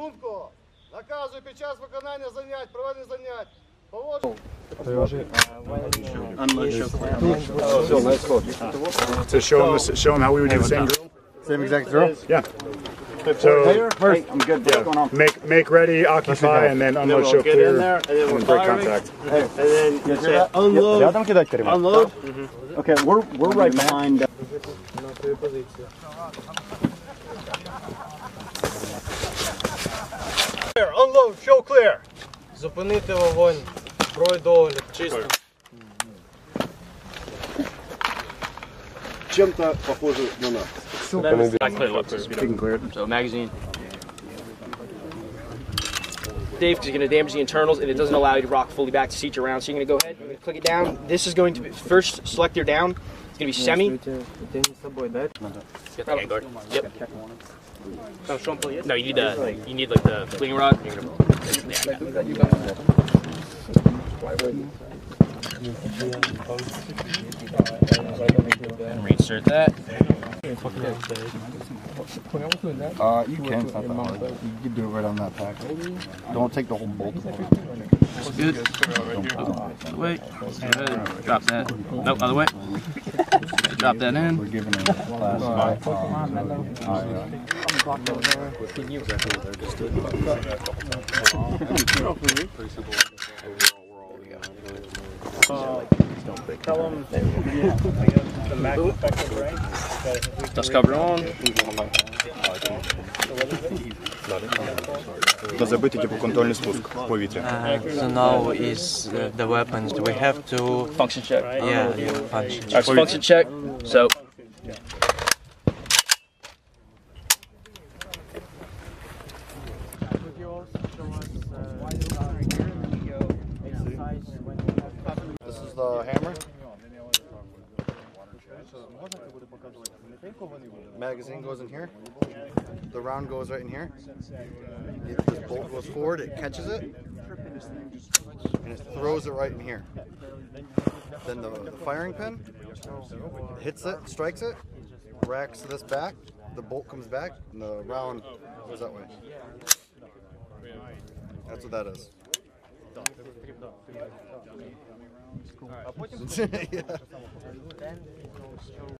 Чунко, наказую під час виконання занять, проведення занять. Поводжу. To show them how we would do the same drill. Same exact drill? Yeah. So Hey, I'm good. What's going on? make ready, occupy, and then unload, show clear, and then break contact. And then say unload. Unload. Okay, we're right behind. Unload, show clear. Зупинити вогонь. Пройду огляд. Чисто. Чем-то похоже на нас. I cleared up. So magazine. Dave, because you're going to damage the internals and it doesn't allow you to rock fully back to seat your round. So you're going to go ahead, you're going to click it down. This is going to be, first select your down. It's going to be semi. Yep. No, you need like the cleaning rod. And reinsert that. You can, it's not that hard. You can do it right on that pack. Don't take the whole bolt apart. Good. Other way. Drop that. Nope, other way. Drop that in. We're giving it class 5. Tell them the max effective range. Dust cover on. Та забити типу контрольний спуск в повітря. So now is the weapons. We have to Function check. yeah function. Alright, so function check. So. This is the hammer. Magazine goes in here. The round goes right in here. This bolt goes forward, it catches it, and it throws it right in here. Then the firing pin hits it, strikes it, racks this back, the bolt comes back, and the round goes that way. That's what that is. Yeah.